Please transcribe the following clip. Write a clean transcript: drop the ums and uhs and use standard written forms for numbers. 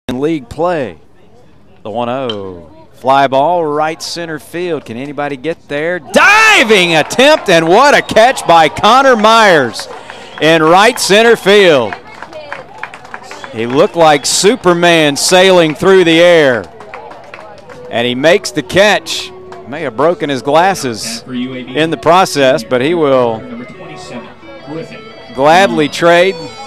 in league play. The 1-0. Fly ball, right center field. Can anybody get there? Diving attempt, and what a catch by Connor Myers in right center field. He looked like Superman sailing through the air. And he makes the catch. May have broken his glasses in the process, but he will gladly trade